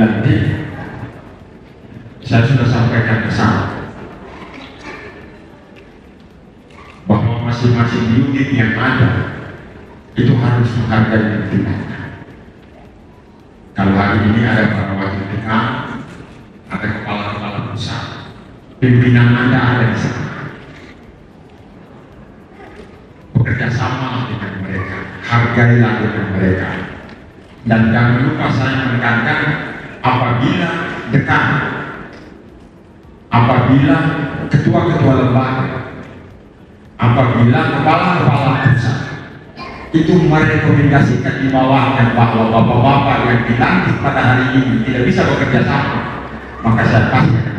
dilantik, saya sudah sampaikan ke sana bahwa masing-masing unit yang ada itu harus menghargai pimpinannya. Kalau hari ini ada para wakil dekan, ada kepala-kepala pusat, pimpinan Anda ada di sana. Bekerja sama dengan mereka, hargailah dengan mereka. Dan jangan lupa saya menekankan, apabila dekan, apabila ketua-ketua lembaga, apabila kepala-kepala pusat itu merekomendasikan di bawahnya bahwa bapak-bapak yang dilantik pada hari ini tidak bisa bekerja sama, maka saya pasti